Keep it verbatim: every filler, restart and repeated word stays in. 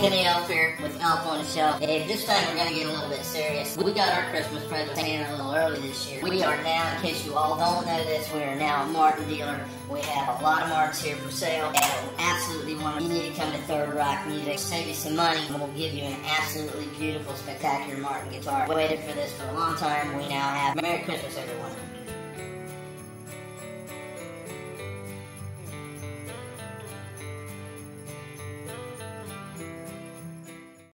Kenny Elf here with Elf on the Shelf. Hey, this time we're gonna get a little bit serious. We got our Christmas presents in a little early this year. We are now, in case you all don't know this, we are now a Martin dealer. We have a lot of Martins here for sale, and absolutely want you need to come to Third Rock Music. Save you some money, and we'll give you an absolutely beautiful, spectacular Martin guitar. Waited for this for a long time. We now have. Merry Christmas, everyone.